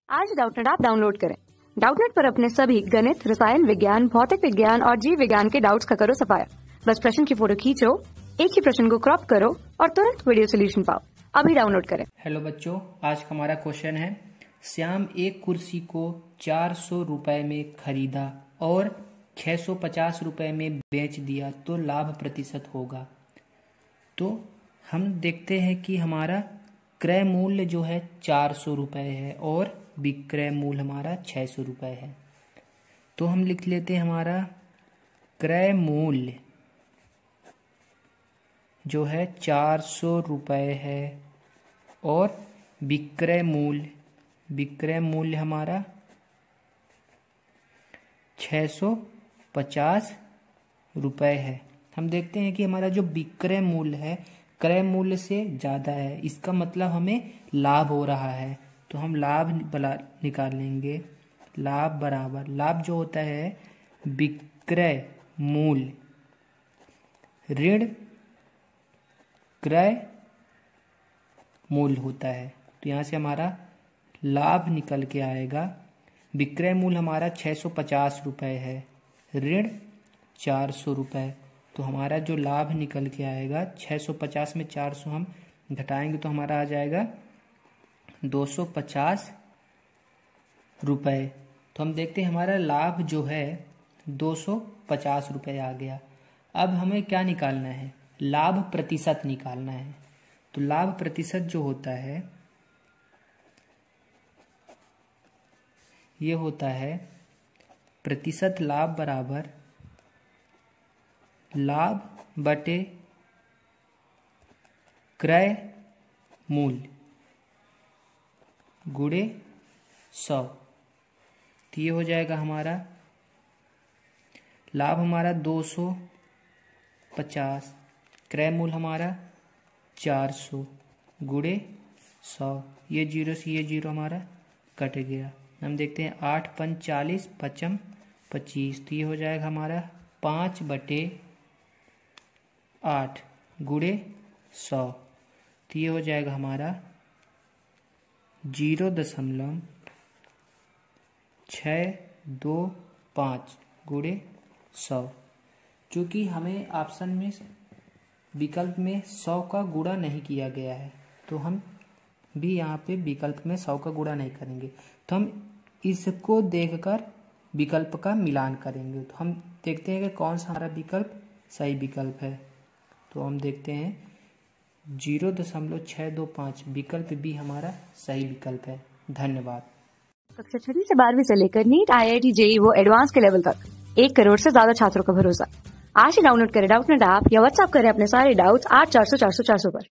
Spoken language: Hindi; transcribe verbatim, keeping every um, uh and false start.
आज डाउटनेट ऐप डाउनलोड करें। डाउटनेट पर अपने सभी गणित, रसायन विज्ञान, भौतिक विज्ञान और जीव विज्ञान के डाउट्स का करो सफाया। बस प्रश्न की फोटो खींचो, एक ही प्रश्न को क्रॉप करो और तुरंत वीडियो सोल्यूशन पाओ। अभी डाउनलोड करें। हेलो बच्चों, आज का हमारा क्वेश्चन है, श्याम एक कुर्सी को चार सौ रुपए में खरीदा और छह सौ पचास रुपए में बेच दिया तो लाभ प्रतिशत होगा। तो हम देखते हैं कि हमारा क्रय मूल्य जो है चार सौ रुपए है और विक्रय मूल्य हमारा छह सौ रुपए है। तो हम लिख लेते हैं हमारा क्रय मूल्य जो है चार सौ रुपए है और विक्रय मूल्य विक्रय मूल्य हमारा छह सौ पचास रुपए है। हम देखते हैं कि हमारा जो विक्रय मूल्य है क्रय मूल्य से ज्यादा है, इसका मतलब हमें लाभ हो रहा है। तो हम लाभ निकाल लेंगे। लाभ बराबर, लाभ जो होता है विक्रय मूल्य ऋण क्रय मूल्य होता है। तो यहाँ से हमारा लाभ निकल के आएगा। विक्रय मूल्य हमारा छह सौ पचास रुपए है, ऋण चार सौ रुपए। तो हमारा जो लाभ निकल के आएगा, छह सौ पचास में चार सौ हम घटाएंगे तो हमारा आ जाएगा दो सौ पचास रुपए। तो हम देखते हैं हमारा लाभ जो है दो सौ पचास रुपए आ गया। अब हमें क्या निकालना है? लाभ प्रतिशत निकालना है। तो लाभ प्रतिशत जो होता है ये होता है प्रतिशत लाभ बराबर लाभ बटे क्रय मूल्य गुणे सौ। तो ये हो जाएगा हमारा लाभ हमारा दो सौ पचास, क्रय मूल्य हमारा चार सौ गुणे सौ। ये जीरो से ये जीरो हमारा कट गया। हम देखते हैं आठ पंच चालीस, पचम पच्चीस। तो ये हो जाएगा हमारा पाँच बटे आठ गुणे सौ। तो ये हो जाएगा हमारा जीरो दशमलव छ दो पाँच गुणे सौ। चूँकि हमें ऑप्शन में विकल्प में सौ का गुणा नहीं किया गया है तो हम भी यहाँ पे विकल्प में सौ का गुणा नहीं करेंगे। तो हम इसको देखकर विकल्प का मिलान करेंगे। तो हम देखते हैं कि कौन सा हमारा विकल्प सही विकल्प है। तो हम देखते हैं जीरो दशमलव छः दो पाँच विकल्प भी हमारा सही विकल्प है। धन्यवाद। कक्षा छठी से बारहवीं से लेकर NEET, I I T, JEE वो एडवांस के लेवल तक एक करोड़ से ज्यादा छात्रों का भरोसा। आज ही डाउनलोड करें डाउटनेट ऐप या व्हाट्सएप करें अपने सारे डाउट्स आठ चार सौ चार सौ चार सौ पर।